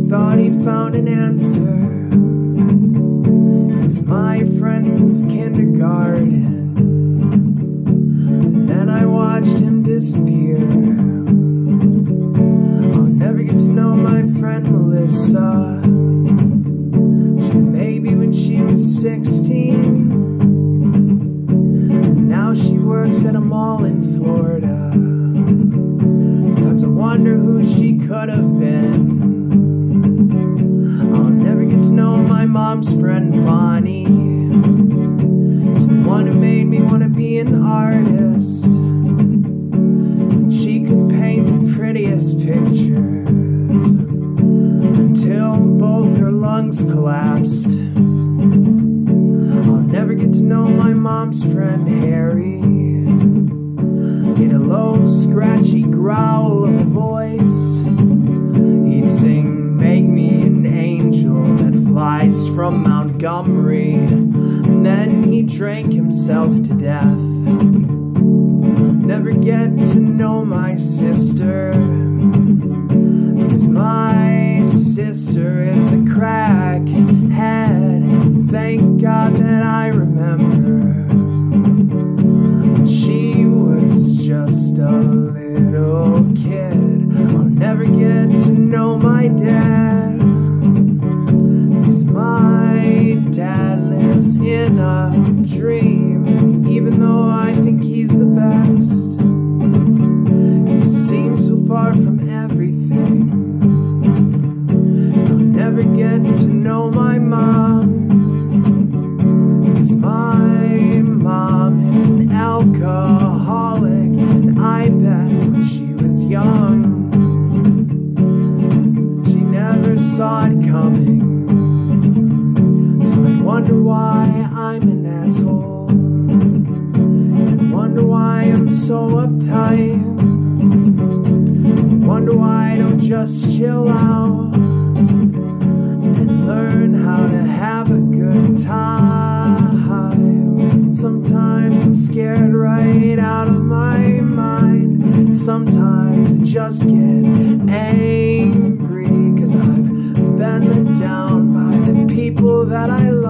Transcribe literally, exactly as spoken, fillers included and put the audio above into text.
thought he found an answer. He was my friend since kindergarten. And then I watched him disappear. I'll never get to know my friend Melissa. She had a baby when she was sixteen. And now she works at a mall in Florida. Sometimes I wonder who she could have been. I'll never get to know my mom's friend Bonnie. She's the one who made me want to be an artist. She could paint the prettiest pictures until both her lungs collapsed. I'll never get to know my mom's friend Harry. He had a low, scratchy growl of a voice. He'd sing, "Make me an angel that flies from Montgomery." And then he drank himself to death. Never get to know my sister, because my sister is a crackhead. Thank God that I remember. She was just a little kid. I'll never get to know my dad, because my dad lives in a dream, even though I think he's the best. He seems so far from everything. I'll never get to know my mom, because my mom is an alcoholic. And I bet when she was young, she never saw it coming. So I wonder why I'm an asshole, and wonder why I'm so uptight. Wonder why I don't just chill out and learn how to have a good time. Sometimes I'm scared right out of my mind. Sometimes I just get angry, 'cause I've been let down by the people that I love.